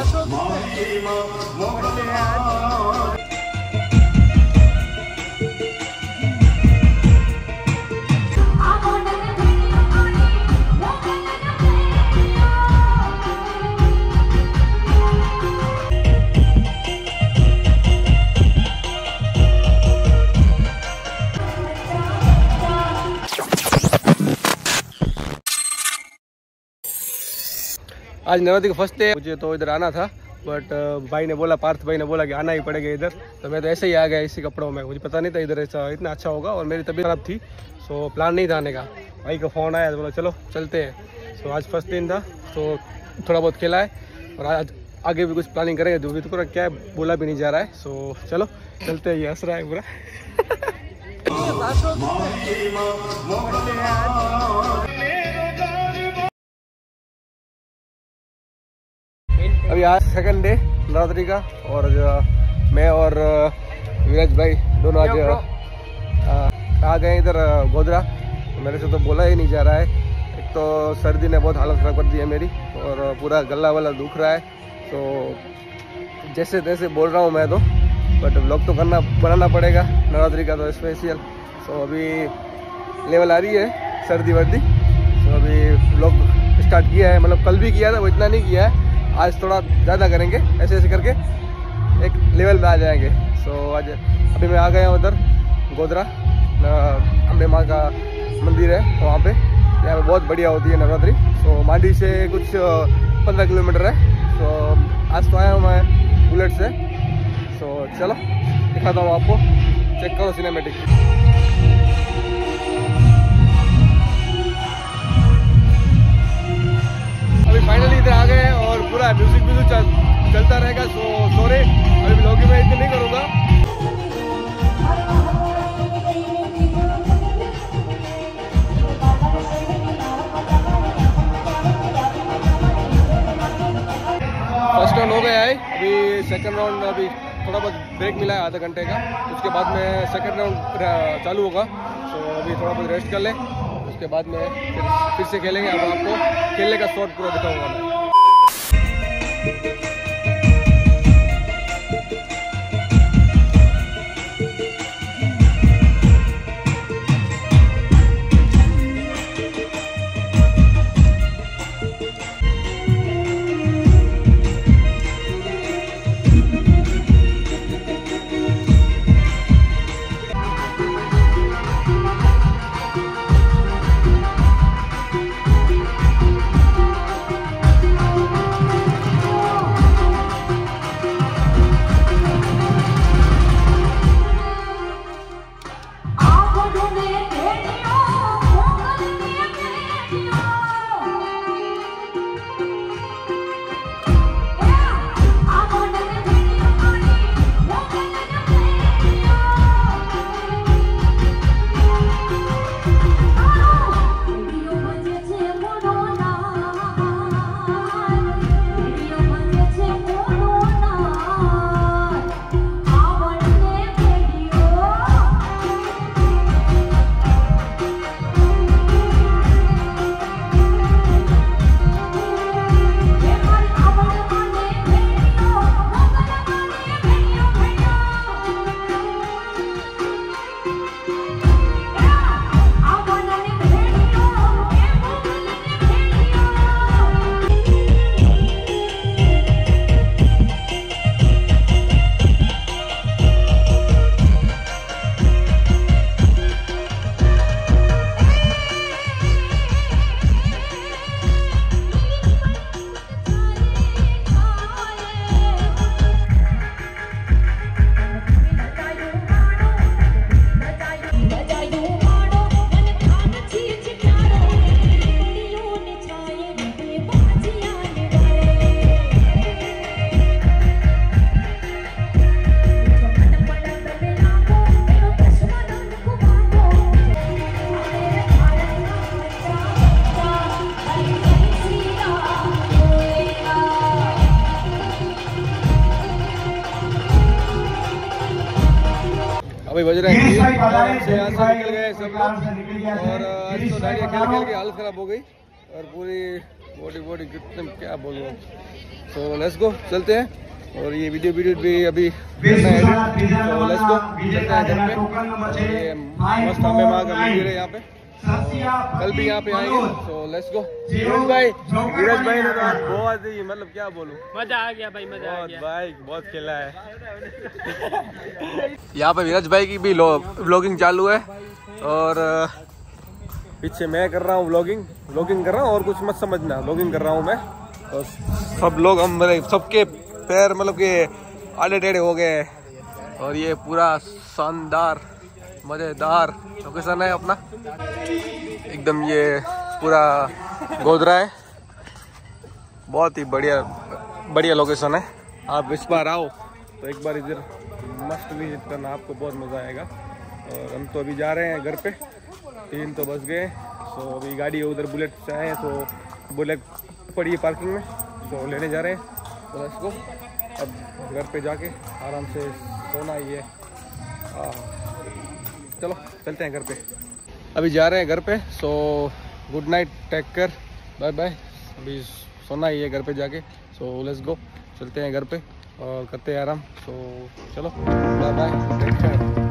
आज नवरात्रि का first day, मुझे तो इधर आना था बट भाई ने बोला, पार्थ भाई ने बोला कि आना ही पड़ेगा इधर, तो मैं तो ऐसे ही आ गया इसी कपड़ों में। मुझे पता नहीं था इधर ऐसा इतना अच्छा होगा और मेरी तबीयत खराब थी, सो प्लान नहीं था आने का। भाई का फ़ोन आया तो बोला चलो चलते हैं। सो आज फर्स्ट दिन था तो थोड़ा बहुत खेला है और आज आगे भी कुछ प्लानिंग करेंगे। जो भी तो क्या है बोला भी नहीं जा रहा है, सो चलो चलते हैं। ये हंस रहा है पूरा। अभी आज सेकंड डे नवरात्रि का और मैं और विराज भाई दोनों आज आ गए इधर गोधरा। मेरे से तो बोला ही नहीं जा रहा है। एक तो सर्दी ने बहुत हालत ख़राब कर दी है मेरी और पूरा गला वाला दुख रहा है। तो जैसे तैसे बोल रहा हूँ मैं तो, बट व्लॉग तो बनाना पड़ेगा नवरात्रि का तो स्पेशल। तो अभी लेवल आ रही है सर्दी वर्दी, तो अभी व्लॉग स्टार्ट किया है। मतलब कल भी किया था, वो इतना नहीं किया है। आज थोड़ा ज़्यादा करेंगे, ऐसे ऐसे करके एक लेवल में आ जाएंगे। सो आज अभी मैं आ गया हूँ उधर गोधरा, अम्बे माँ का मंदिर है वहाँ पे। यहाँ पे बहुत बढ़िया होती है नवरात्रि। सो मांडी से कुछ 15 किलोमीटर है। तो आज तो आया हूँ मैं बुलेट से। सो चलो दिखाता हूँ आपको, चेक करो सिनेमेटिक। अभी फाइनली इधर आ गए और पूरा म्यूजिक चलता रहेगा। सो सॉरी अभी व्लॉग में इतना नहीं करूँगा। फर्स्ट राउंड हो गया है, अभी सेकंड राउंड अभी थोड़ा बहुत ब्रेक मिला है आधा घंटे का। उसके बाद में सेकंड राउंड चालू होगा। तो अभी थोड़ा बहुत रेस्ट कर लें, उसके बाद में फिर से खेलेंगे। अब आपको खेलने का शॉट पूरा दिखाऊंगा मैं। अभी बज रहे हैं से यहाँ से निकल गए सब लोग और आज तो डायरिया खेल के हालत ख़राब हो गई और पूरी बॉडी कितने क्या बोलूँ। सो लेट्स गो, चलते हैं। और ये वीडियो भी अभी करना है एडिट। तो लेट्स गो, चलते हैं घर पे। और ये मस्त हमें माँ का मंदिर है यहाँ पे, कल भी यहाँ पे आएंगे। So let's go. वीरज भाई ने तो आज बहुत ही मतलब क्या बोलूं, मजा आ गया भाई, मजा आ गया भाई, बहुत खेला है। यहाँ पे वीरज भाई की भी व्लॉगिंग चालू है और पीछे मैं कर रहा हूँ व्लॉगिंग कर रहा हूँ। और कुछ मत समझना, व्लॉगिंग कर रहा हूँ मैं। और सब लोग हम सबके पैर मतलब के आड़े टेढ़े हो गए। और ये पूरा शानदार मजेदार लोकेशन है अपना एकदम। ये पूरा गोधरा है, बहुत ही बढ़िया लोकेशन है। आप इस बार आओ तो एक बार इधर मस्त विजिट करना, आपको बहुत मज़ा आएगा। और हम तो अभी जा रहे हैं घर पे, 3 तो बज गए। सो अभी गाड़ी उधर बुलेट से आए हैं, तो बुलेट पड़ी है पार्किंग में, तो लेने जा रहे हैं। तो लेट्स गो, अब घर पे जाके आराम से सोना ही है। चलो चलते हैं घर पे, अभी जा रहे हैं घर पे। So good night, take care, bye bye. अभी सोना ही है घर पे जाके। सो लेट्स गो, चलते हैं घर पे और करते हैं आराम। सो चलो, बाय बाय, टेक केयर।